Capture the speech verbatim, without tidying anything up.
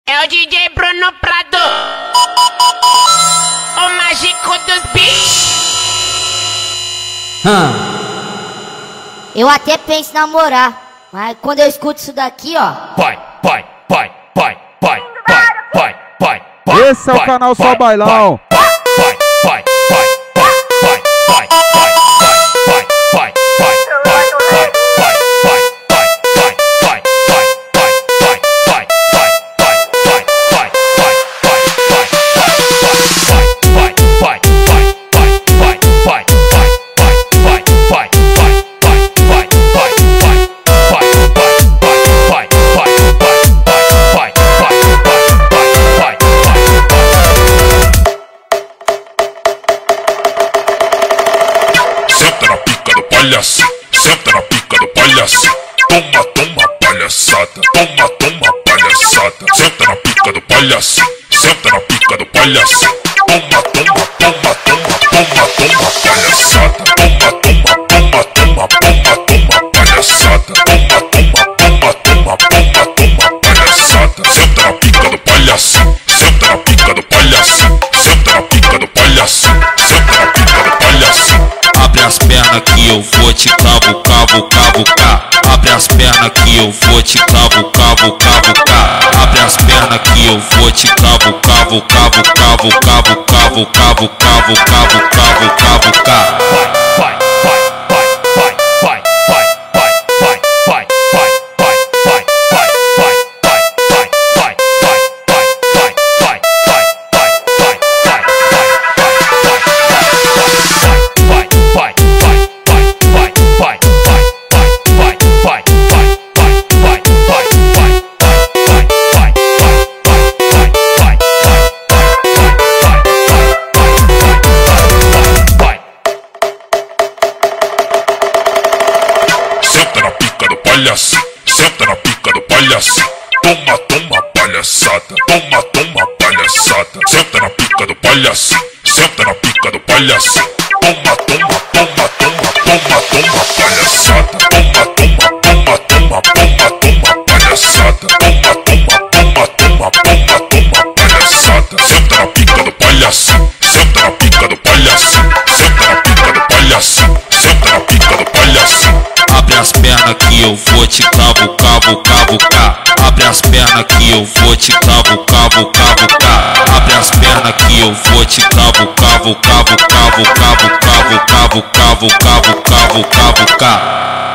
É o D J Bruno Prado, o mágico dos beats. Hum. Eu até penso em namorar, mas quando eu escuto isso daqui, ó. Pai, pai, pai, pai, pai, pai, pai, pai, pai. Esse é o canal Só Bailão. Pai, pai, pai, pai, pai, pai, pai, pai, pai, pai, pai, palhaço, senta na pica do palhaço. Toma, toma, palhaçada. Toma, toma, palhaçada. Senta na pica do palhaço. Senta na pica do palhaço. Toma, toma, toma, toma, toma, toma, palhaçada. Toma, toma, toma, toma, toma, toma, palhaçada. Toma, toma, toma, toma, toma, toma, palhaçada. Senta na pica do palhaço. Senta na pica do palhaço. Senta na pica do palhaço. Senta na pica do palhaço. Abre as pernas que eu vou te cavo, cavo, cavucar. Abre as pernas que eu vou te cavo, cavo, cavucar. Abre as pernas que eu vou te cavo, cavo, cavo, cavo, cavo, cavo, cavo, cavo, cavo, cavo, cavucar. Vai, vai, vai, vai, vai, vai, vai, vai, vai, vai, vai, vai, vai, vai, vai, vai, vai, vai, vai, palhaço, senta na pica do palhaço. Toma, toma, palhaçada. Toma, toma, palhaçada. Senta na pica do palhaço. Senta na pica do palhaço. Toma, toma, toma, toma, toma, toma, palhaçada. Toma, toma, toma, toma, toma, toma, palhaçada. Toma, toma, toma, toma, toma, toma, palhaçada. Senta na pica do palhaço. Senta na pica do palhaço. Senta na pica do palhaço. Senta na pica do palhaço. Abre as pernas que eu vou te cavo, cavo, cavucar. Abre as pernas que eu vou te cavo, cavo, cavucar. Abre as pernas que eu vou te cavo, cavo, cavo, cavo, cavo, cavo, cavo, cavo, cavo, cavo, cavucar.